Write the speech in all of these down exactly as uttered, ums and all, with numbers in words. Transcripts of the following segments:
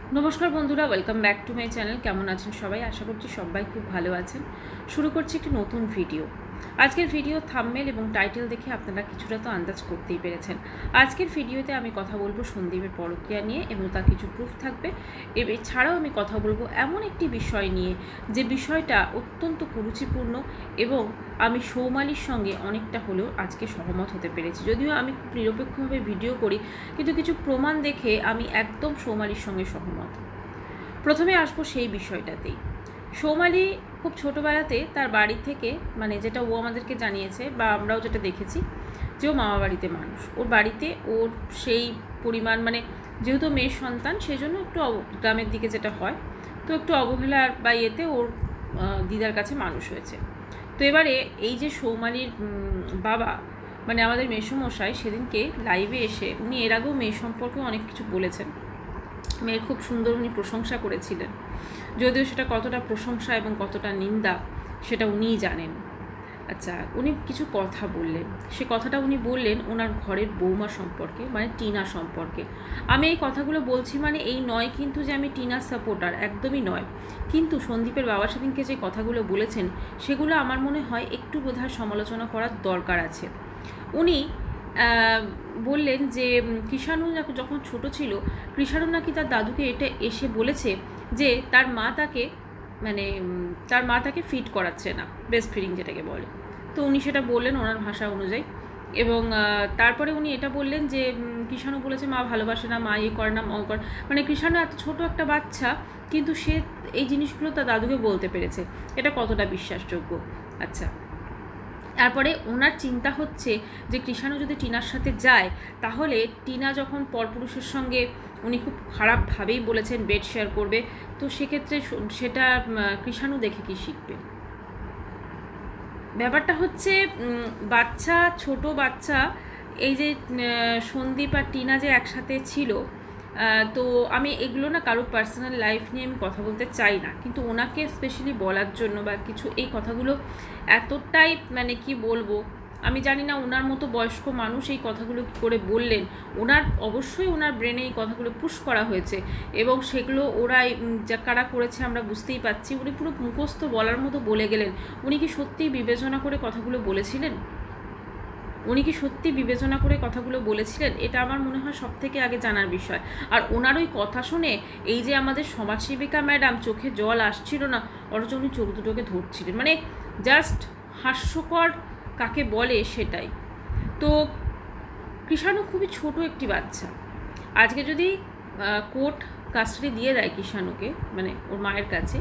নমস্কার বন্ধুরা, welcome back to my channel. কেমন আছেন সবাই? আশা করছি সবাই খুব ভালো আছেন। শুরু করছি একটি নতুন ভিডিও। আজকের ভিডিও থাম্বনেল এবং টাইটেল দেখে আপনারা কিছুটা তো আন্দাজ করতেই পেরেছেন। আজকের ভিডিওতে আমি কথা বলবো সন্দীপের পরকীয়া নিয়ে এবং তার কিছু প্রুফ থাকবে। এছাড়াও আমি কথা বলবো এমন একটি বিষয় নিয়ে যে বিষয়টা অত্যন্ত কুরুচিপূর্ণ এবং আমি সৌমালির সঙ্গে অনেকটা হলেও আজকে সহমত হতে পেরেছি। যদিও আমি খুব নিরপেক্ষভাবে ভিডিও করি, কিন্তু কিছু প্রমাণ দেখে আমি একদম সৌমালির সঙ্গে সহমত। প্রথমে আসবো সেই বিষয়টাতেই। সৌমালি খুব ছোটোবেলাতে তার বাড়ি থেকে, মানে যেটা ও আমাদেরকে জানিয়েছে বা আমরাও যেটা দেখেছি, যে ও মামা বাড়িতে মানুষ। ওর বাড়িতে ওর সেই পরিমাণ, মানে যেহেতু মেয়ের সন্তান সেই জন্য একটু গ্রামের দিকে যেটা হয়, তো একটু অবহেলার বা ইয়েতে ওর দিদার কাছে মানুষ হয়েছে। তো এবারে এই যে সৌমালির বাবা, মানে আমাদের মেসোমশাই, সেদিনকে লাইভে এসে উনি এর আগেও মেয়ে সম্পর্কে অনেক কিছু বলেছেন। মেয়ের খুব সুন্দর উনি প্রশংসা করেছিলেন, যদিও সেটা কতটা প্রশংসা এবং কতটা নিন্দা সেটা উনিই জানেন। আচ্ছা, উনি কিছু কথা বললেন, সে কথাটা উনি বললেন ওনার ঘরের বৌমা সম্পর্কে, মানে টিনা সম্পর্কে। আমি এই কথাগুলো বলছি মানে এই নয় কিন্তু যে আমি টিনার সাপোর্টার, একদমই নয়। কিন্তু সন্দীপের বাবা সেদিনকে যে কথাগুলো বলেছেন সেগুলো আমার মনে হয় একটু বোধহয় সমালোচনা করার দরকার আছে। উনি বললেন যে কৃষাণু যখন ছোট ছিল, কৃষাণু নাকি তার দাদুকে এটা এসে বলেছে যে তার মা তাকে, মানে তার মা তাকে ফিড করাচ্ছে না, ব্রেস্ট ফিডিং যেটাকে বলে। তো উনি সেটা বললেন ওনার ভাষা অনুযায়ী। এবং তারপরে উনি এটা বললেন যে কৃষাণু বলেছে মা ভালোবাসে না, মা ইয়ে করে না, মা করে, মানে কৃষাণু এত ছোট একটা বাচ্চা কিন্তু সে এই জিনিসগুলো তার দাদুকে বলতে পেরেছে। এটা কতটা বিশ্বাসযোগ্য? আচ্ছা, তারপরে ওনার চিন্তা হচ্ছে যে কৃষাণু যদি টিনার সাথে যায়, তাহলে টিনা যখন পরপুরুষের সঙ্গে, উনি খুব খারাপভাবেই বলেছেন, বেড শেয়ার করবে, তো সেক্ষেত্রে সেটা কৃষাণু দেখে কি শিখবে? ব্যাপারটা হচ্ছে বাচ্চা, ছোট বাচ্চা, এই যে সন্দীপ আর টিনা যে একসাথে ছিল, তো আমি এগুলো না কারোর পার্সোনাল লাইফ নিয়ে আমি কথা বলতে চাই না, কিন্তু ওনাকে স্পেশালি বলার জন্য বা কিছু, এই কথাগুলো এতটাই, মানে কি বলবো, আমি জানি না ওনার মতো বয়স্ক মানুষ এই কথাগুলো কী করে বললেন। ওনার অবশ্যই ওনার ব্রেনে এই কথাগুলো পুশ করা হয়েছে এবং সেগুলো ওরাই যা কারা করেছে আমরা বুঝতেই পাচ্ছি। উনি পুরো মুখস্থ বলার মতো বলে গেলেন। উনি কি সত্যিই বিবেচনা করে কথাগুলো বলেছিলেন? উনি কি সত্যি বিবেচনা করে কথাগুলো বলেছিলেন? এটা আমার মনে হয় সব থেকে আগে জানার বিষয়। আর ওনার ওই কথা শুনে এই যে আমাদের সমাজসেবিকা ম্যাডাম চোখে জল আসছিল না, অথচ উনি চোখ দুটোকে ধরছিলেন, মানে জাস্ট হাস্যকর কাকে বলে সেটাই। তো কৃষাণু খুবই ছোট একটি বাচ্চা। আজকে যদি কোর্ট কাস্টাডি দিয়ে দেয় কৃষাণুকে, মানে ওর মায়ের কাছে,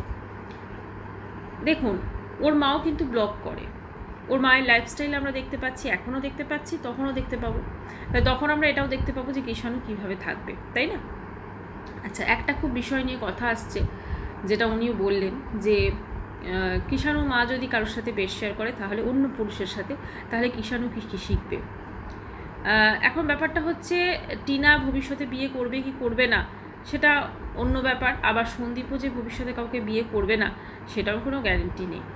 দেখুন ওর মাও কিন্তু ব্লগ করে, ওর মায়ের লাইফস্টাইল আমরা দেখতে পাচ্ছি, এখনও দেখতে পাচ্ছি, তখনও দেখতে পাবো। তাই তখন আমরা এটাও দেখতে পাবো যে কৃষাণু কীভাবে থাকবে, তাই না? আচ্ছা, একটা খুব বিষয় নিয়ে কথা আসছে, যেটা উনিও বললেন যে কৃষাণু মা যদি কারোর সাথে বেড শেয়ার করে, তাহলে অন্য পুরুষের সাথে, তাহলে কৃষাণু কী কী শিখবে? এখন ব্যাপারটা হচ্ছে টিনা ভবিষ্যতে বিয়ে করবে কি করবে না সেটা অন্য ব্যাপার। আবার সন্দীপও যে ভবিষ্যতে কাউকে বিয়ে করবে না সেটাও কোনো গ্যারেন্টি নেই।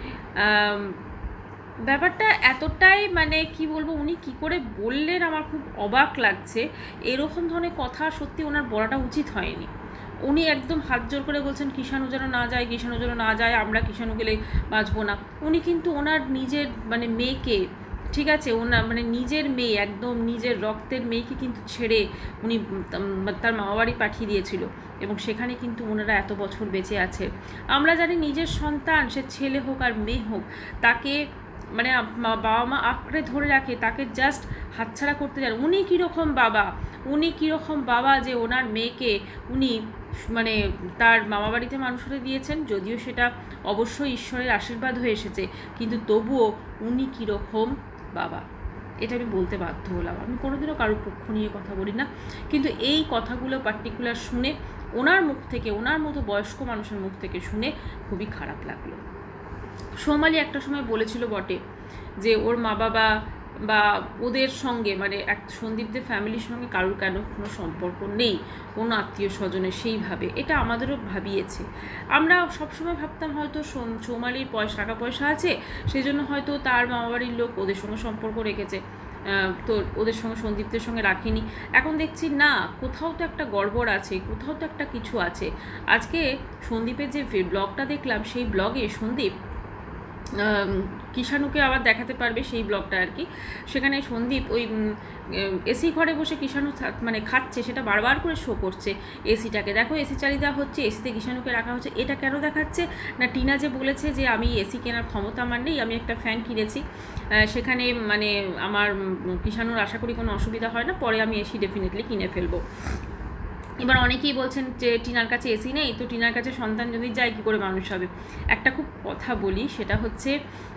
ব্যাপারটা এতটাই, মানে কি বলবো, উনি কি করে বললেন আমার খুব অবাক লাগছে। এরকম ধরনের কথা সত্যি ওনার বলাটা উচিত হয়নি। উনি একদম হাত জোর করে বলছেন কৃষাণু যেন না যায়, কৃষাণু যেন না যায়, আমরা কৃষাণু গেলে বাঁচবো না। উনি কিন্তু ওনার নিজের, মানে মেয়েকে, ঠিক আছে, ওনার মানে নিজের মেয়ে, একদম নিজের রক্তের মেয়েকে কিন্তু ছেড়ে উনি তার মামাবাড়ি পাঠিয়ে দিয়েছিল এবং সেখানে কিন্তু ওনারা এত বছর বেঁচে আছে। আমরা জানি নিজের সন্তান, সে ছেলে হোক আর মেয়ে হোক, তাকে মানে বাবা মা আঁকড়ে ধরে রাখে, তাকে জাস্ট হাতছাড়া করতে যান। উনি কীরকম বাবা, উনি কীরকম বাবা যে ওনার মেয়েকে উনি মানে তার মামাবাড়িতে মানুষ হতে দিয়েছেন। যদিও সেটা অবশ্যই ঈশ্বরের আশীর্বাদ হয়ে এসেছে, কিন্তু তবুও উনি কীরকম বাবা, এটা আমি বলতে বাধ্য হলাম। আমি কোনোদিনও কারোর পক্ষ নিয়ে কথা বলি না, কিন্তু এই কথাগুলো পার্টিকুলার শুনে, ওনার মুখ থেকে, ওনার মতো বয়স্ক মানুষের মুখ থেকে শুনে খুবই খারাপ লাগলো। সৌমালি একটা সময় বলেছিল বটে যে ওর মা বাবা বা ওদের সঙ্গে, মানে এক সন্দীপদের ফ্যামিলির সঙ্গে কারোর কেন কোনো সম্পর্ক নেই, কোনো আত্মীয় স্বজনের সেইভাবে, এটা আমাদেরও ভাবিয়েছে। আমরা সবসময় ভাবতাম হয়তো সৌমালির পয়সা, টাকা পয়সা আছে, সেই জন্য হয়তো তার মামাবাড়ির লোক ওদের সঙ্গে সম্পর্ক রেখেছে। তো ওদের সঙ্গে সন্দীপদের সঙ্গে রাখিনি। এখন দেখছি না, কোথাও তো একটা গড়বড় আছে, কোথাও তো একটা কিছু আছে। আজকে সন্দীপের যে ব্লগটা দেখলাম, সেই ব্লগে সন্দীপ কিষাণুকে আবার দেখাতে পারবে, সেই ব্লগটা আর কি। সেখানে সন্দীপ ওই এসি ঘরে বসে কিষাণু মানে খাচ্ছে, সেটা বারবার করে শো করছে এসিটাকে। দেখো এসি চালিয়ে দেওয়া হচ্ছে, এসিতে কিষাণুকে রাখা হচ্ছে। এটা কেন দেখাচ্ছে না, টিনা যে বলেছে যে আমি এসি কেনার ক্ষমতা আমার নেই, আমি একটা ফ্যান কিনেছি, সেখানে মানে আমার কিষাণুর আশা করি কোনো অসুবিধা হয় না, পরে আমি এসি ডেফিনেটলি কিনে ফেলবো। এবার অনেকেই বলছেন যে টিনার কাছে এসি নেই, তো টিনার কাছে সন্তান যদি যায় কী করে মানুষ হবে। একটা খুব কথা বলি, সেটা হচ্ছে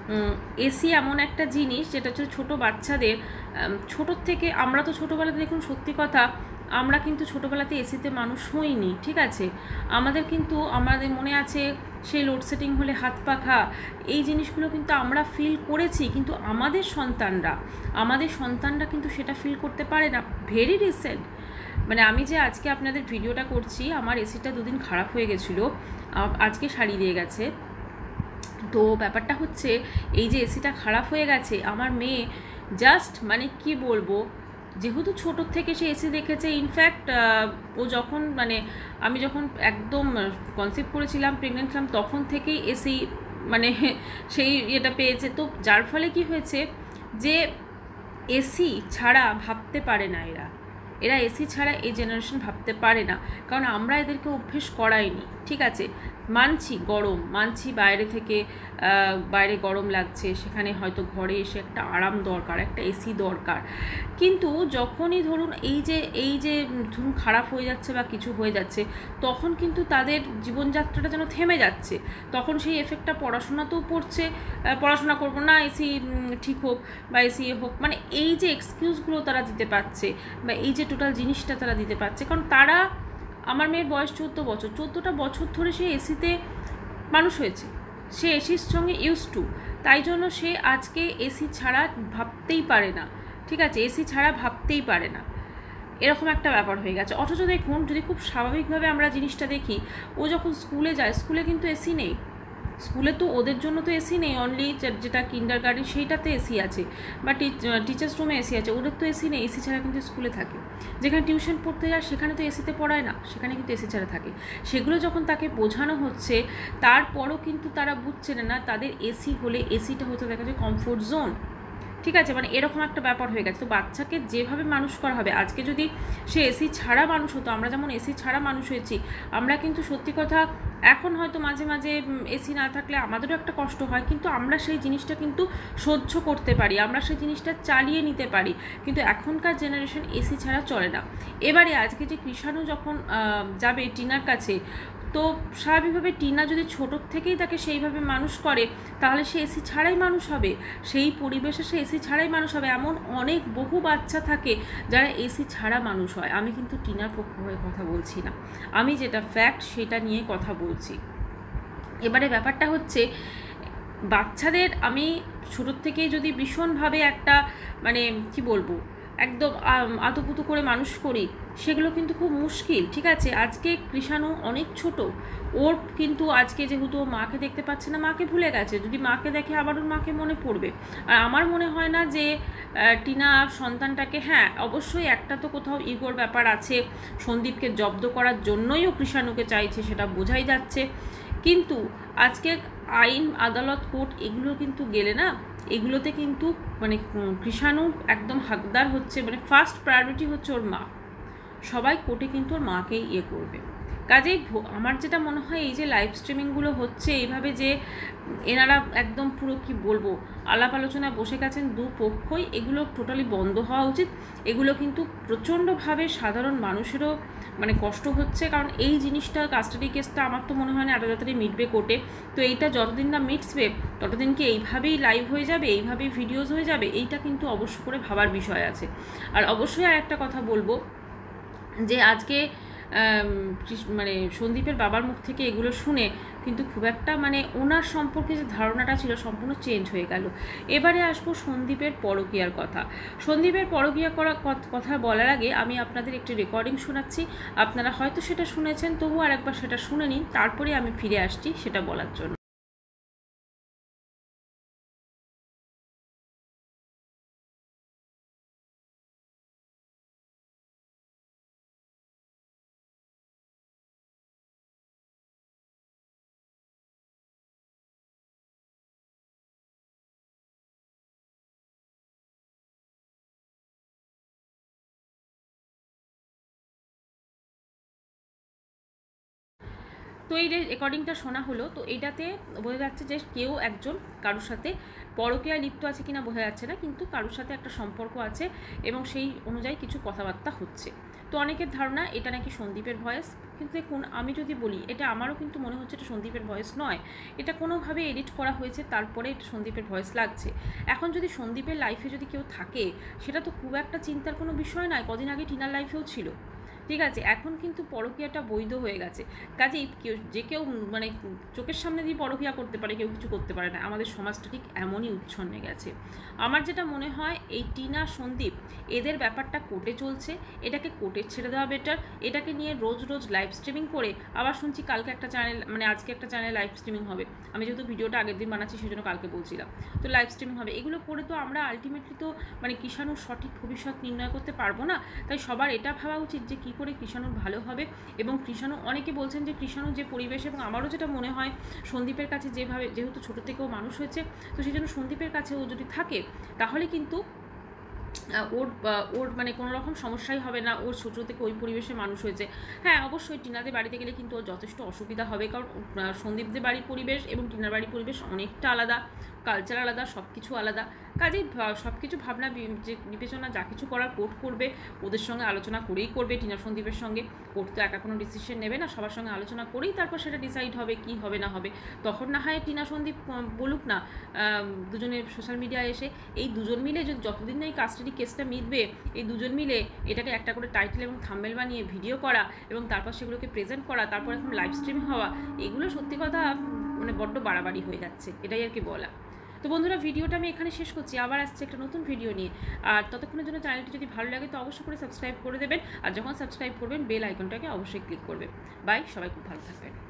এসি এমন একটা জিনিস যেটা হচ্ছে ছোটো বাচ্চাদের, ছোটোর থেকে, আমরা তো ছোটোবেলাতে দেখুন সত্যি কথা, আমরা কিন্তু ছোটোবেলাতে এসিতে মানুষ হইনি, ঠিক আছে। আমাদের কিন্তু আমাদের মনে আছে সেই লোডশেডিং হলে হাত পাখা, এই জিনিসগুলো কিন্তু আমরা ফিল করেছি, কিন্তু আমাদের সন্তানরা আমাদের সন্তানরা কিন্তু সেটা ফিল করতে পারে না। ভেরি রিসেন্ট, মানে আমি যে আজকে আপনাদের ভিডিওটা করছি, আমার এসিটা দুদিন খারাপ হয়ে গেছিলো, আজকে সারিয়ে দিয়ে গেছে। তো ব্যাপারটা হচ্ছে এই যে এসিটা খারাপ হয়ে গেছে, আমার মেয়ে জাস্ট মানে কি বলবো, যেহেতু ছোটোর থেকে সে এসি দেখেছে, ইনফ্যাক্ট ও যখন মানে আমি যখন একদম কনসেপ্ট করেছিলাম, প্রেগনেন্ট ছিলাম, তখন থেকেই এসি মানে সেই এটা পেয়েছে। তো যার ফলে কি হয়েছে যে এসি ছাড়া ভাবতে পারে না এরা এরা এসি ছাড়া এই জেনারেশন ভাবতে পারে না, কারণ আমরা এদেরকে অভ্যেস করাইনি, ঠিক আছে। মানছি গরম, মানছি বাইরে থেকে বাইরে গরম লাগছে, সেখানে হয়তো ঘরে এসে একটা আরাম দরকার, একটা এসি দরকার। কিন্তু যখনই ধরুন এই যে এই যে ধরুন খারাপ হয়ে যাচ্ছে বা কিছু হয়ে যাচ্ছে, তখন কিন্তু তাদের জীবনযাত্রাটা যেন থেমে যাচ্ছে। তখন সেই এফেক্টটা পড়াশোনাতেও পড়ছে, পড়াশোনা করবো না, এসি ঠিক হোক বা এসি হোক, মানে এই যে এক্সকিউজগুলো তারা দিতে পারছে, বা এই যে টোটাল জিনিসটা তারা দিতে পারছে, কারণ তারা, আমার মেয়ের বয়স চোদ্দো বছর, চোদ্দোটা বছর ধরে সে এসিতে মানুষ হয়েছে, সে এসির সঙ্গে ইউজ টু, তাই জন্য সে আজকে এসি ছাড়া ভাবতেই পারে না, ঠিক আছে, এসি ছাড়া ভাবতেই পারে না, এরকম একটা ব্যাপার হয়ে গেছে। অথচ দেখুন, যদি খুব স্বাভাবিকভাবে আমরা জিনিসটা দেখি, ও যখন স্কুলে যায়, স্কুলে কিন্তু এসি নেই, স্কুলে তো ওদের জন্য তো এসি নেই, অনলি যেটা কিন্ডার গার্ডেন সেইটাতে এসি আছে, বা টিচার্স রুমে এসি আছে, ওদের তো এসি নেই, এসি ছাড়া কিন্তু স্কুলে থাকে। যেখানে টিউশন পড়তে যায় সেখানে তো এসিতে পড়ায় না, সেখানে কিন্তু এসি ছাড়া থাকে। সেগুলো যখন তাকে বোঝানো হচ্ছে, তারপরও কিন্তু তারা বুঝছে না, তাদের এসি হলে এসিটা হতে দেখা যায় কমফোর্ট জোন, ঠিক আছে, মানে এরকম একটা ব্যাপার হয়ে গেছে। তো বাচ্চাকে যেভাবে মানুষ করা হবে, আজকে যদি সে এসি ছাড়া মানুষ হতো, আমরা যেমন এসি ছাড়া মানুষ হয়েছি, আমরা কিন্তু সত্যি কথা এখন হয়তো মাঝে মাঝে এসি না থাকলে আমাদেরও একটা কষ্ট হয়, কিন্তু আমরা সেই জিনিসটা কিন্তু সহ্য করতে পারি, আমরা সেই জিনিসটা চালিয়ে নিতে পারি। কিন্তু এখনকার জেনারেশন এসি ছাড়া চলে না। এবারে আজকে যে কৃষাণু যখন যাবে টিনার কাছে, তো স্বাভাবিকভাবে টিনা যদি ছোটোর থেকেই তাকে সেইভাবে মানুষ করে, তাহলে সে এসি ছাড়াই মানুষ হবে, সেই পরিবেশে সে এসি ছাড়াই মানুষ হবে। এমন অনেক বহু বাচ্চা থাকে যারা এসি ছাড়া মানুষ হয়। আমি কিন্তু টিনার পক্ষ হয়ে কথা বলছি না, আমি যেটা ফ্যাক্ট সেটা নিয়ে কথা বলছি। এবারে ব্যাপারটা হচ্ছে, বাচ্চাদের আমি ছোটোর থেকেই যদি ভীষণভাবে একটা মানে কি বলবো একদম আতুপুতু করে মানুষ করি, সেগুলো কিন্তু খুব মুশকিল, ঠিক আছে। আজকে কৃষাণু অনেক ছোট, ওর কিন্তু আজকে যেহেতু ও মাকে দেখতে পাচ্ছে না, মাকে ভুলে গেছে, যদি মাকে দেখে আবার ওর মাকে মনে পড়বে। আর আমার মনে হয় না যে টিনা সন্তানটাকে, হ্যাঁ অবশ্যই একটা তো কোথাও ইগোর ব্যাপার আছে, সন্দীপকে জব্দ করার জন্যই ও কৃষাণুকে চাইছে, সেটা বোঝাই যাচ্ছে। কিন্তু আজকে আইন, আদালত, কোর্ট এগুলো কিন্তু গেলে না, এগুলোতে কিন্তু মানে কৃষাণু একদম হাকদার হচ্ছে, মানে ফার্স্ট প্রায়োরিটি হচ্ছে ওর মা, সবাই কোর্টে কিন্তু ওর মাকেই ইয়ে করবে। কাজেই আমার যেটা মনে হয়, এই যে লাইভ স্ট্রিমিংগুলো হচ্ছে এইভাবে, যে এনারা একদম পুরো কি বলবো আলাপ আলোচনায় বসে গেছেন দু পক্ষই, এগুলো টোটালি বন্ধ হওয়া উচিত। এগুলো কিন্তু প্রচণ্ডভাবে সাধারণ মানুষেরও মানে কষ্ট হচ্ছে, কারণ এই জিনিসটা কাস্টাডি কেসটা আমার তো মনে হয় না এত তাড়াতাড়ি মিটবে কোর্টে। তো এইটা যতদিন না মিটবে ততদিন কি এইভাবেই লাইভ হয়ে যাবে, এইভাবেই ভিডিওস হয়ে যাবে, এইটা কিন্তু অবশ্য করে ভাবার বিষয় আছে। আর অবশ্যই আর একটা কথা বলবো, যে আজকে মানে সন্দীপের বাবার মুখ থেকে এগুলো শুনে কিন্তু খুব একটা মানে ওনার সম্পর্কে যে ধারণাটা ছিল সম্পূর্ণ চেঞ্জ হয়ে গেল। এবারে আসবো সন্দীপের পরকীয়ার কথা। সন্দীপের পরকীয়া করা কথা বলার আগে আমি আপনাদের একটি রেকর্ডিং শোনাচ্ছি, আপনারা হয়তো সেটা শুনেছেন, তবু আর একবার সেটা শুনে নিন, তারপরে আমি ফিরে আসছি সেটা বলার জন্য। তো এই রেকর্ডিংটা শোনা হলো, তো এইটাতে বোঝা যাচ্ছে যে কেউ একজন কারোর সাথে পরকীয়া লিপ্ত আছে কিনা বোঝা যাচ্ছে না, কিন্তু কারোর সাথে একটা সম্পর্ক আছে এবং সেই অনুযায়ী কিছু কথাবার্তা হচ্ছে। তো অনেকের ধারণা এটা নাকি সন্দীপের ভয়েস, কিন্তু দেখুন আমি যদি বলি এটা আমারও কিন্তু মনে হচ্ছে এটা সন্দীপের ভয়েস নয়, এটা কোনোভাবে এডিট করা হয়েছে তারপরে এটা সন্দীপের ভয়েস লাগছে। এখন যদি সন্দীপের লাইফে যদি কেউ থাকে সেটা তো খুব একটা চিন্তার কোনো বিষয় নয়, কদিন আগে টিনার লাইফেও ছিল, ঠিক আছে। এখন কিন্তু পরকীয়াটা বৈধ হয়ে গেছে, কাজেই কেউ যে কেউ মানে চোখের সামনে দিয়ে পরকীয়া করতে পারে, কেউ কিছু করতে পারে না। আমাদের সমাজটা ঠিক এমনই উচ্ছন্নে গেছে। আমার যেটা মনে হয় এই টিনা সন্দীপ এদের ব্যাপারটা কোর্টে চলছে, এটাকে কোর্টে ছেড়ে দেওয়া বেটার। এটাকে নিয়ে রোজ রোজ লাইভ স্ট্রিমিং করে, আবার শুনছি কালকে একটা চ্যানেল মানে আজকে একটা চ্যানেল লাইভ স্ট্রিমিং হবে, আমি যেহেতু ভিডিওটা আগের দিন বানাচ্ছি সেই জন্য কালকে বলছিলাম, তো লাইভ স্ট্রিমিং হবে। এগুলো করে তো আমরা আলটিমেটলি তো মানে কৃষাণুর সঠিক ভবিষ্যৎ নির্ণয় করতে পারবো না। তাই সবার এটা ভাবা উচিত যে কী করে কৃষাণুর ভালো হবে। এবং কৃষাণু অনেকে বলছেন যে কৃষাণুর যে পরিবেশ, এবং আমারও যেটা মনে হয় সন্দীপের কাছে যেভাবে, যেহেতু ছোটো থেকেও মানুষ হয়েছে, তো সেই জন্য সন্দীপের কাছে ও যদি থাকে তাহলে কিন্তু ওর ওর মানে কোনো রকম সমস্যাই হবে না। ওর ছোটো থেকে ওই পরিবেশে মানুষ হয়েছে। হ্যাঁ অবশ্যই টিনাদের বাড়িতে গেলে কিন্তু ওর যথেষ্ট অসুবিধা হবে, কারণ সন্দীপদের বাড়ির পরিবেশ এবং টিনার বাড়ির পরিবেশ অনেকটা আলাদা, কালচার আলাদা, সব কিছু আলাদা। কাজেই সব কিছু ভাবনা যে বিবেচনা যা কিছু করার কোর্ট করবে, ওদের সঙ্গে আলোচনা করেই করবে। টিনা সন্দীপের সঙ্গে কোর্ট তো একা কোনো ডিসিশন নেবে না, সবার সঙ্গে আলোচনা করেই তারপর সেটা ডিসাইড হবে কি হবে না হবে। তখন না হয় টিনা সন্দীপ বলুক না দুজনের সোশ্যাল মিডিয়ায় এসে, এই দুজন মিলে যদি যতদিন না এই কাস্টাডি কেসটা মিটবে, এই দুজন মিলে এটাকে একটা করে টাইটেল এবং থাম্বনেল বানিয়ে ভিডিও করা এবং তারপর সেগুলোকে প্রেজেন্ট করা, তারপর এখন লাইভ স্ট্রিমিং হওয়া, এগুলো সত্যি কথা মানে বড্ড বাড়াবাড়ি হয়ে যাচ্ছে, এটাই আর কি বলা। তো বন্ধুরা ভিডিওটা আমি এখানে শেষ করছি, আবার আসছে একটা নতুন ভিডিও নিয়ে। আর ততক্ষণের জন্য চ্যানেলটি যদি ভালো লাগে তো অবশ্যই করে সাবস্ক্রাইব করে দেবেন, আর যখন সাবস্ক্রাইব করবেন বেল আইকনটাকে অবশ্যই ক্লিক করবেন। বাই, সবাই খুব ভালো থাকবেন।